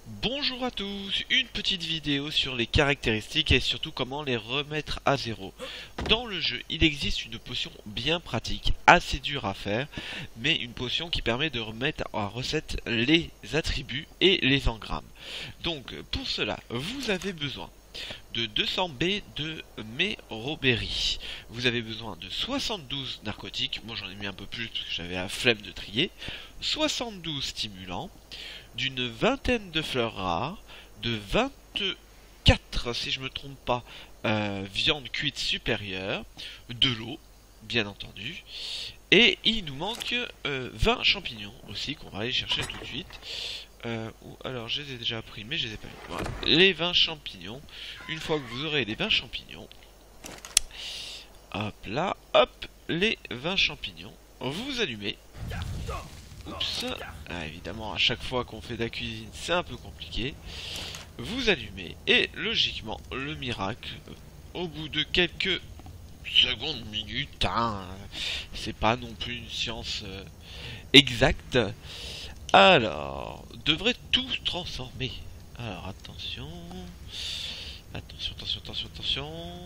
Bonjour à tous, une petite vidéo sur les caractéristiques et surtout comment les remettre à zéro. Dans le jeu, il existe une potion bien pratique, assez dure à faire, mais une potion qui permet de remettre à recette les attributs et les engrammes. Donc pour cela, vous avez besoin de 200 B de Méroberry. Vous avez besoin de 72 narcotiques, moi j'en ai mis un peu plus parce que j'avais la flemme de trier, 72 stimulants, d'une vingtaine de fleurs rares, de 24, si je me trompe pas, viande cuite supérieure, de l'eau, bien entendu, et il nous manque 20 champignons aussi, qu'on va aller chercher tout de suite. Alors, je les ai déjà pris, mais je les ai pas mis. Voilà, les 20 champignons. Une fois que vous aurez les 20 champignons, hop là, hop, les 20 champignons, vous allumez. Oups, évidemment, à chaque fois qu'on fait de la cuisine, c'est un peu compliqué. Vous allumez, et logiquement, le miracle, au bout de quelques secondes, minutes, hein, c'est pas non plus une science exacte, alors, devrait tout se transformer. Alors, attention. Attention, attention, attention, attention.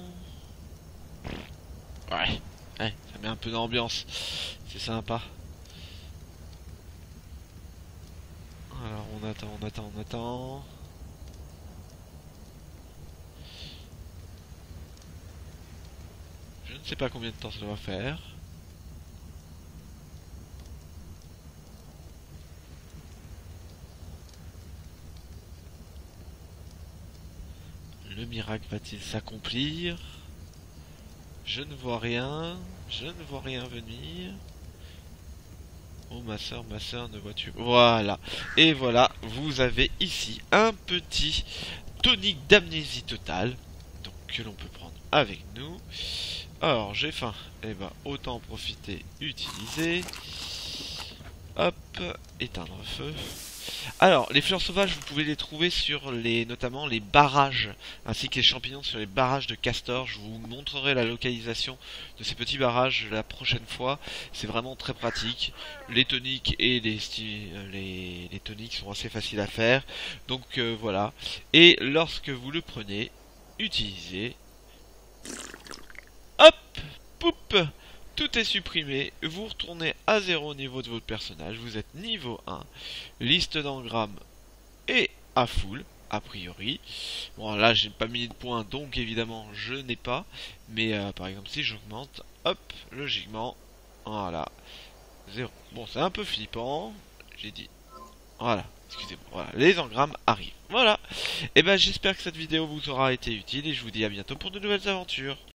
Ouais, ouais, ça met un peu d'ambiance. C'est sympa. Alors, on attend, on attend, on attend. Je ne sais pas combien de temps ça va faire. Le miracle va-t-il s'accomplir? Je ne vois rien. Je ne vois rien venir. Oh ma soeur, ne vois-tu... Voilà. Et voilà, vous avez ici un petit tonique d'amnésie totale. Donc que l'on peut prendre avec nous. Alors, j'ai faim. Et ben, autant en profiter, utiliser. Hop, éteindre feu. Alors, les fleurs sauvages, vous pouvez les trouver sur notamment les barrages, ainsi que les champignons sur les barrages de Castor. Je vous montrerai la localisation de ces petits barrages la prochaine fois. C'est vraiment très pratique. Les toniques et les toniques sont assez faciles à faire. Donc voilà. Et lorsque vous le prenez, utilisez. Hop, poup. Tout est supprimé, vous retournez à 0 au niveau de votre personnage, vous êtes niveau 1, liste d'engrammes est à full, a priori. Bon là j'ai pas mis de points, donc évidemment je n'ai pas, mais par exemple si j'augmente, hop, logiquement, voilà, 0. Bon c'est un peu flippant, j'ai dit, voilà, excusez-moi, voilà, les engrammes arrivent. Voilà, et ben j'espère que cette vidéo vous aura été utile et je vous dis à bientôt pour de nouvelles aventures.